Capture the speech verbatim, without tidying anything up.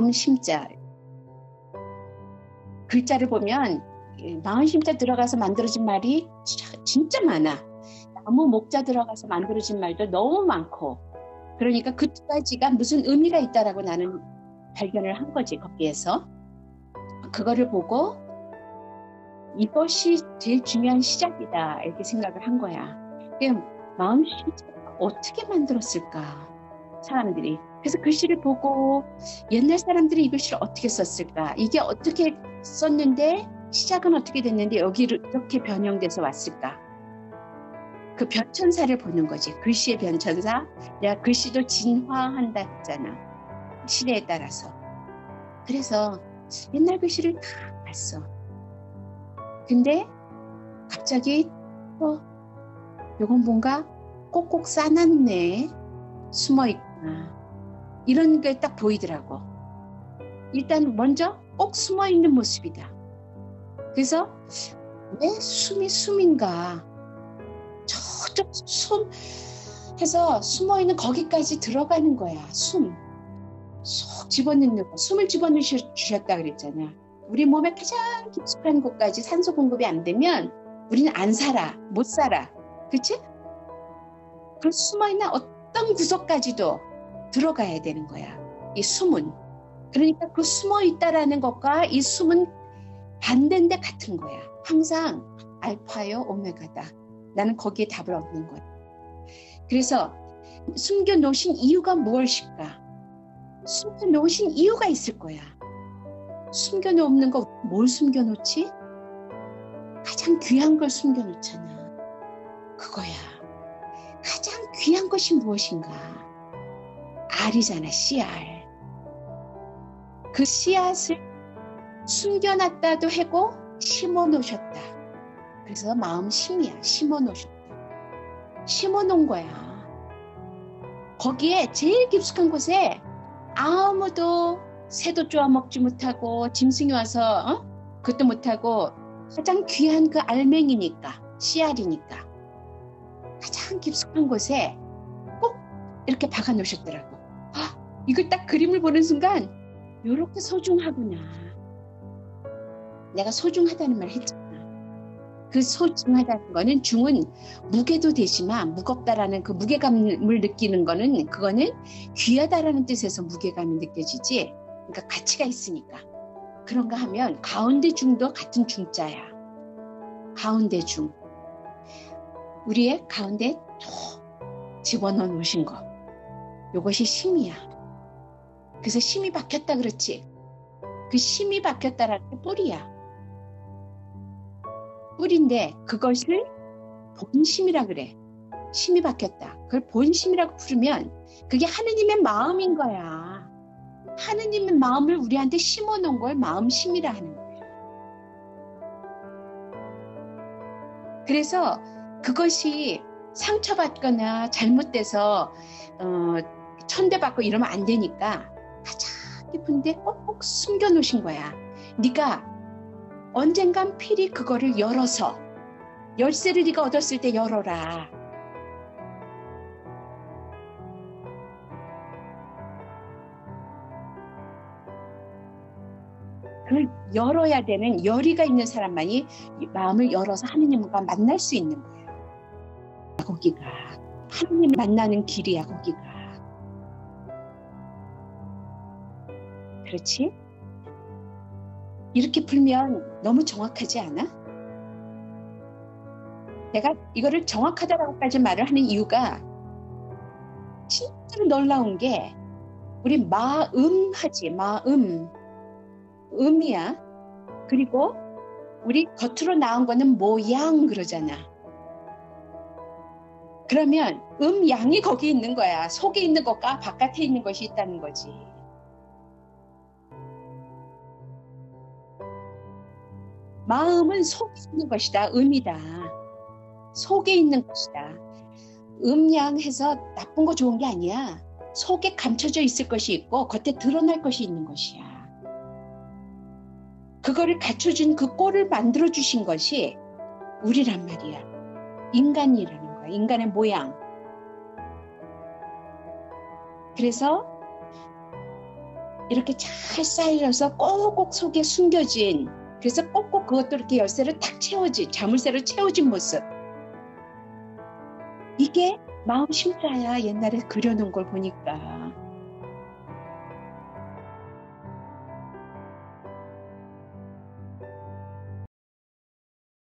마음 심자. 글자를 보면 마음 심자 들어가서 만들어진 말이 진짜 많아. 나무 목자 들어가서 만들어진 말도 너무 많고. 그러니까 그 두 가지가 무슨 의미가 있다라고 나는 발견을 한 거지, 거기에서. 그거를 보고 이것이 제일 중요한 시작이다 이렇게 생각을 한 거야. 마음 심자가 어떻게 만들었을까, 사람들이. 그래서 글씨를 보고 옛날 사람들이 이 글씨를 어떻게 썼을까, 이게 어떻게 썼는데 시작은 어떻게 됐는데 여기를 이렇게 변형돼서 왔을까. 그 변천사를 보는 거지. 글씨의 변천사. 내가 글씨도 진화한다 했잖아, 시대에 따라서. 그래서 옛날 글씨를 다 봤어. 근데 갑자기 어, 요건 뭔가 꼭꼭 싸놨네, 숨어있구나, 이런 게 딱 보이더라고. 일단 먼저 꼭 숨어있는 모습이다. 그래서 왜 숨이 숨인가, 저쪽 숨 해서 숨어있는 거기까지 들어가는 거야. 숨 쏙 집어넣는 거. 숨을 집어넣으셨다 그랬잖아. 우리 몸에 가장 깊숙한 곳까지 산소 공급이 안 되면 우리는 안 살아, 못 살아. 그치? 그 숨어있는 어떤 구석까지도 들어가야 되는 거야, 이 숨은. 그러니까 그 숨어있다라는 것과 이 숨은 반대인데 같은 거야. 항상 알파요 오메가다. 나는 거기에 답을 얻는 거야. 그래서 숨겨놓으신 이유가 무엇일까? 숨겨놓으신 이유가 있을 거야. 숨겨놓는 거 뭘 숨겨놓지? 가장 귀한 걸 숨겨놓잖아. 그거야. 가장 귀한 것이 무엇인가? 알이잖아, 씨알. 그 씨앗을 숨겨놨다도 하고 심어놓으셨다. 그래서 마음 심이야. 심어놓으셨다. 심어놓은 거야. 거기에 제일 깊숙한 곳에 아무도 새도 쪼아 먹지 못하고 짐승이 와서 어? 그것도 못하고 가장 귀한 그 알맹이니까, 씨알이니까 가장 깊숙한 곳에 꼭 이렇게 박아 놓으셨더라고. 아, 이걸 딱 그림을 보는 순간 이렇게 소중하구나. 내가 소중하다는 말 했잖아. 그 소중하다는 거는, 중은 무게도 되지만 무겁다라는 그 무게감을 느끼는 거는, 그거는 귀하다라는 뜻에서 무게감이 느껴지지. 그러니까 가치가 있으니까. 그런가 하면 가운데 중도 같은 중자야. 가운데 중. 우리의 가운데 톡 집어넣어 놓으신 거. 요것이 심이야. 그래서 심이 박혔다 그렇지. 그 심이 박혔다라는 게 뿌리야. 뿌리인데 그것을 본심이라 그래. 심이 박혔다. 그걸 본심이라고 부르면 그게 하느님의 마음인 거야. 하느님의 마음을 우리한테 심어놓은 걸 마음심이라 하는 거야. 그래서 그것이 상처받거나 잘못돼서 어, 천대받고 이러면 안 되니까 가장 깊은데 꼭꼭 숨겨놓으신 거야. 네가 언젠간 필히 그거를 열어서, 열쇠를 네가 얻었을 때 열어라. 그걸 열어야 되는 열의가 있는 사람만이 마음을 열어서 하느님과 만날 수 있는 거야. 거기가 하느님 만나는 길이야. 거기가. 그렇지? 이렇게 풀면 너무 정확하지 않아? 내가 이거를 정확하다라고까지 말을 하는 이유가 진짜로 놀라운 게, 우리 마음 하지, 마음. 음이야. 그리고 우리 겉으로 나온 거는 모양 그러잖아. 그러면 음, 양이 거기 있는 거야. 속에 있는 것과 바깥에 있는 것이 있다는 거지. 마음은 속에 있는 것이다. 음이다. 속에 있는 것이다. 음양해서 나쁜 거 좋은 게 아니야. 속에 감춰져 있을 것이 있고 겉에 드러날 것이 있는 것이야. 그거를 갖춰준 그 꼴을 만들어주신 것이 우리란 말이야. 인간이라는 거야. 인간의 모양. 그래서 이렇게 잘 쌓여서 꼭꼭 속에 숨겨진, 그래서 꼭꼭 그것도 이렇게 열쇠를 탁 채워진, 자물쇠를 채워진 모습. 이게 마음 심자야 옛날에 그려놓은 걸 보니까